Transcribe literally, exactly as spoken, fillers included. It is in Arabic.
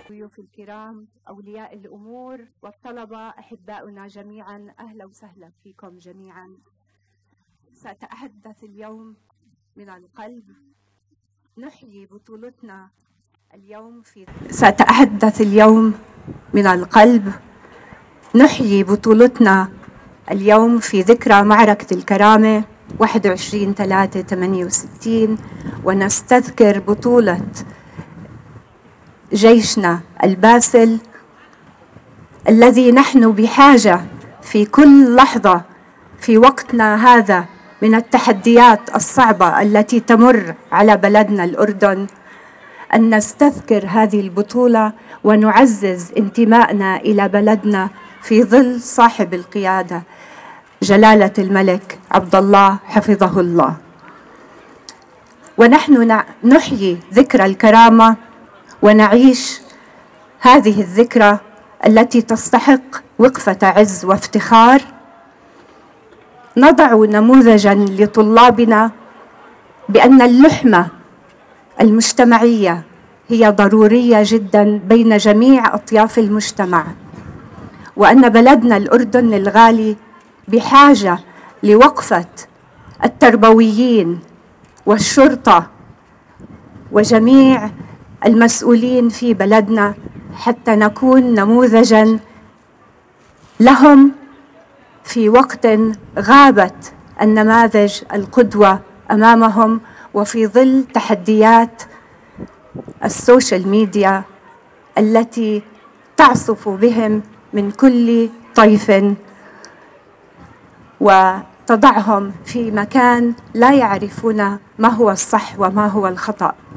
ضيوف الكرام، أولياء الأمور والطلبة، أحباؤنا جميعا، أهلا وسهلا فيكم جميعا. سأتحدث اليوم من القلب. نحيي بطولتنا اليوم في سأتحدث اليوم من القلب. نحيي بطولتنا اليوم في ذكرى معركة الكرامة واحد وعشرين ثلاثة ثمانية وستين، ونستذكر بطولة جيشنا الباسل الذي نحن بحاجة في كل لحظة في وقتنا هذا من التحديات الصعبة التي تمر على بلدنا الأردن، أن نستذكر هذه البطولة ونعزز انتمائنا إلى بلدنا في ظل صاحب القيادة جلالة الملك عبد الله حفظه الله. ونحن نحيي ذكرى الكرامة ونعيش هذه الذكرى التي تستحق وقفة عز وافتخار. نضع نموذجاً لطلابنا بأن اللحمة المجتمعية هي ضرورية جداً بين جميع أطياف المجتمع، وأن بلدنا الأردن الغالي بحاجة لوقفة التربويين والشرطة وجميع المسؤولين في بلدنا حتى نكون نموذجاً لهم في وقت غابت النماذج القدوة أمامهم، وفي ظل تحديات السوشيال ميديا التي تعصف بهم من كل طيف وتضعهم في مكان لا يعرفون ما هو الصح وما هو الخطأ.